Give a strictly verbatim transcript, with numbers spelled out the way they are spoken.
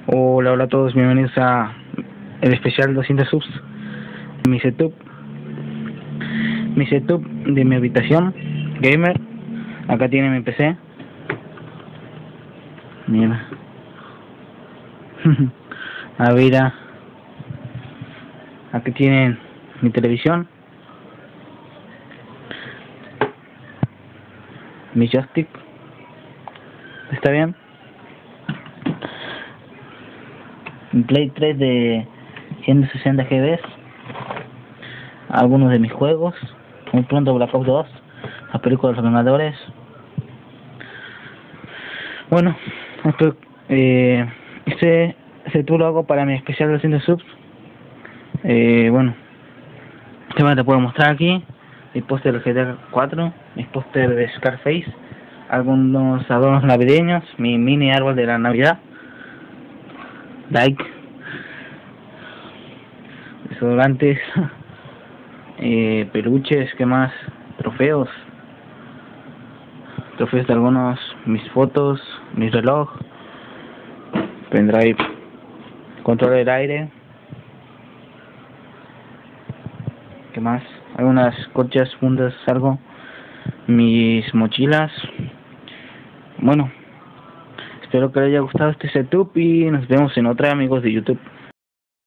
Hola, hola a todos, bienvenidos a el especial doscientos subs. Mi setup, mi setup de mi habitación gamer. Acá tiene mi P C. Mira. A ver, a- aquí tienen mi televisión, mi joystick. ¿Está bien? Mi Play tres de ciento sesenta gigas, algunos de mis juegos, muy pronto Black Ops dos, la película de los Vengadores. Bueno, esto, eh, este, este tour lo hago para mi especial doscientos subs. Eh, bueno, ¿qué más te puedo mostrar aquí? Mi póster del G T A cuatro, mi póster de Scarface, algunos adornos navideños, mi mini árbol de la Navidad, like, desodorantes, eh, peluches, ¿qué más? Trofeos, trofeos de algunos, mis fotos, mi reloj, pendrive, control del aire, ¿qué más? Algunas cochas, fundas, algo, mis mochilas. Bueno, espero que les haya gustado este setup y nos vemos en otra, amigos de YouTube.